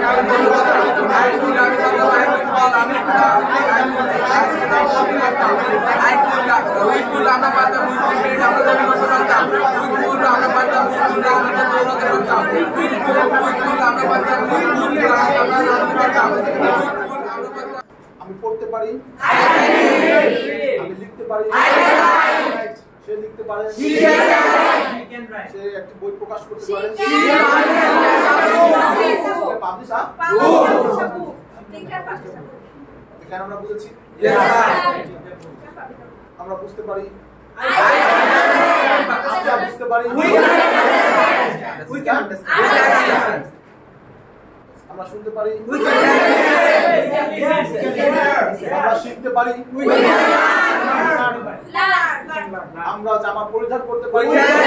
আমি পড়তে পারি, আমি লিখতে পারি, সে লিখতে পারে, সে একটি বই প্রকাশ করতে পারে, কেন আমরা বুঝেছি? আমরা বুঝতে পারি, বুঝতে পারি, আমরা শুনতে পারি, আমরা শিখতে পারি, আমরা জামা পরিধান করতে পারি,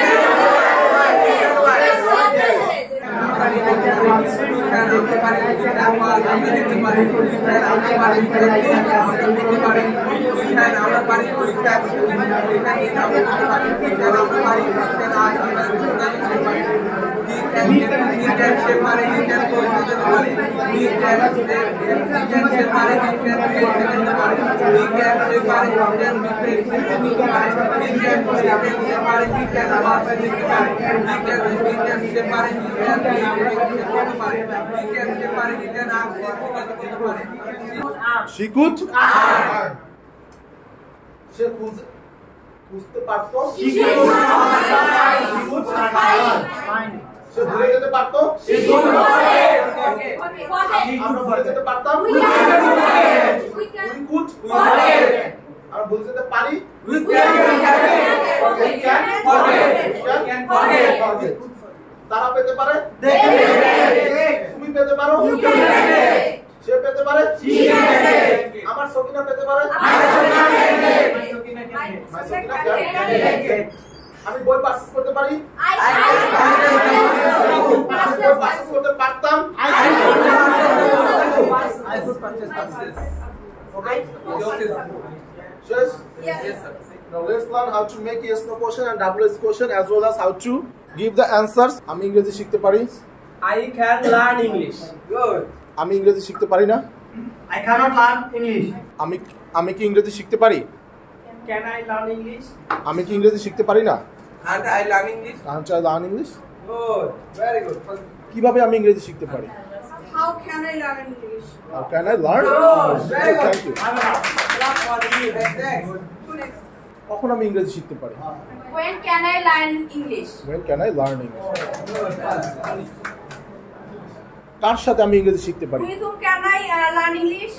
She could সে বুঝতে পারতো, সে ভুলে যেতে পারতো, আমরা ভুলে যেতে পারতাম, আমরা ভুলে যেতে পারি, তারা পেতে পারে, তুমি পেতে পারো, সে পেতে পারে, আমার সকিনা পেতে পারে, আমি বই পারচেজ করতে পারি, বই পারচেজ করতে পারতাম, Now let's learn how to make yes no question and double yes question as well as how to give the answers. আমি ইংরেজি শিখতে পারি, I can learn English. Good. আমি ইংরেজি শিখতে পারি না, I cannot learn English. আমি কি ইংরেজি শিখতে পারি? Can I learn English? আমি কি ইংরেজি শিখতে পারি না? Can't I learn English? Can't I learn English? Good. Very good. কিভাবে আমি ইংরেজি শিখতে পারি? How can I learn English? How can I learn? Good. Very good. Thank you. Clap for you. Next. কখন আমি ইংরেজি শিখতে পারি? When can I learn English? When can I learn English? কার সাথে আমি ইংরেজি শিখতে পারি? With whom can I learn English?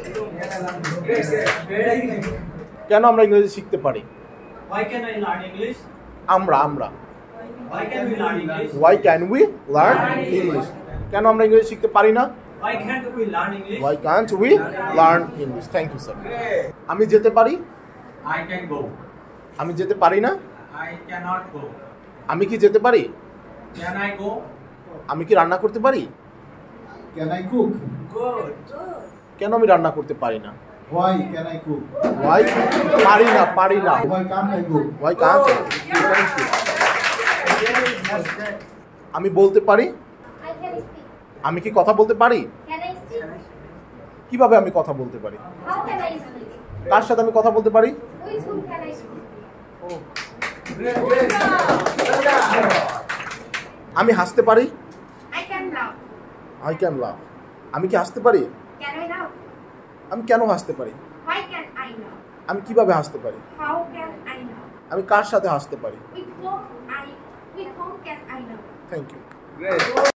কেন আমরা ইংরেজি শিখতে পারি? Why can I learn English? আমরা Why can we learn English? Why can we learn English? কেন আমরা ইংরেজি শিখতে পারি না? Why can't we learn English? Why can't we learn English? Thank you sir. আমি যেতে পারি, I can go. আমি যেতে পারি না, I cannot go. আমি কি যেতে পারি? Can I go? আমি কি রান্না করতে পারি? Can I cook? Good. কেন আমি রান্না করতে পারি না? Why can I cook? Why পারি না Why can't I cook? Why can't I? Thank you. আমি বলতে পারি, I can speak. আমি কি কথা বলতে পারি? Can I speak? কিভাবে আমি কথা বলতে পারি? How can I speak? কার সাথে আমি কথা বলতে পারি? With whom can I speak? আমি হাসতে পারি, I can laugh. I can laugh. আমি কি হাসতে পারি? Can I laugh? আমি কেন হাসতে পারি? Why can I laugh? আমি কিভাবে হাসতে পারি? How can I laugh? আমি কার সাথে হাসতে পারি? With whom can I laugh? Thank you. Great.